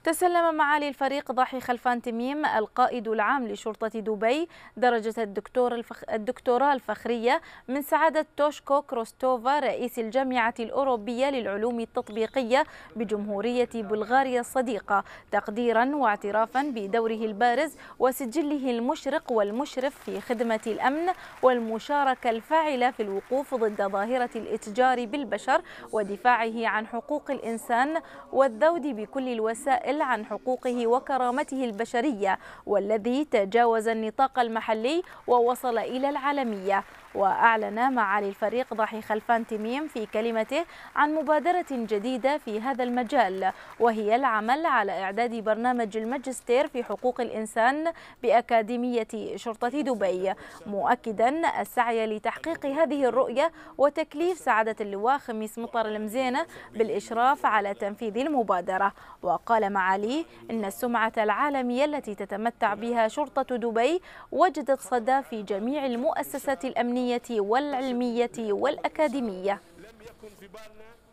تسلم معالي الفريق ضاحي خلفان تميم القائد العام لشرطة دبي درجة الدكتوراه الفخرية من سعادة توشكو كروستوفا رئيس الجامعة الأوروبية للعلوم التطبيقية بجمهورية بلغاريا الصديقة، تقديرا واعترافا بدوره البارز وسجله المشرق والمشرف في خدمة الأمن والمشاركة الفاعلة في الوقوف ضد ظاهرة الإتجار بالبشر ودفاعه عن حقوق الإنسان والذود بكل الوسائل عن حقوقه وكرامته البشرية، والذي تجاوز النطاق المحلي ووصل إلى العالمية. وأعلن معالي الفريق ضاحي خلفان تميم في كلمته عن مبادرة جديدة في هذا المجال، وهي العمل على إعداد برنامج الماجستير في حقوق الإنسان بأكاديمية شرطة دبي، مؤكدا السعي لتحقيق هذه الرؤية وتكليف سعادة اللواء خميس مطر المزينة بالإشراف على تنفيذ المبادرة. وقال معالي إن السمعة العالمية التي تتمتع بها شرطة دبي وجدت صدى في جميع المؤسسات الأمنية والعلمية والأكاديمية.